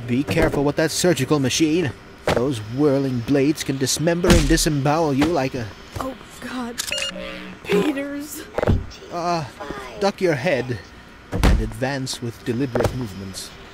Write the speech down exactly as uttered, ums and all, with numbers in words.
Be careful with that surgical machine. Those whirling blades can dismember and disembowel you like a... Oh, God. Peters. Ah, uh, duck your head and advance with deliberate movements.